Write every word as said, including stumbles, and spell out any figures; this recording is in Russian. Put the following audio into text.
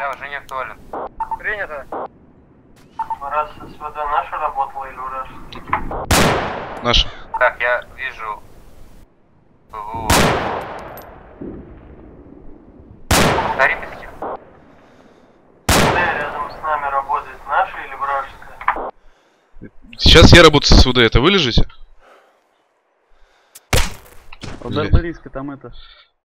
Да, уже не актуален. Принято. Раз СВД наша работала или вражеская? Наша. Так, я вижу ПВО. Повтори писки. СВД рядом с нами работает наша или вражеская? Сейчас я работаю с СВД, это вы лежите? Удар близко, там это...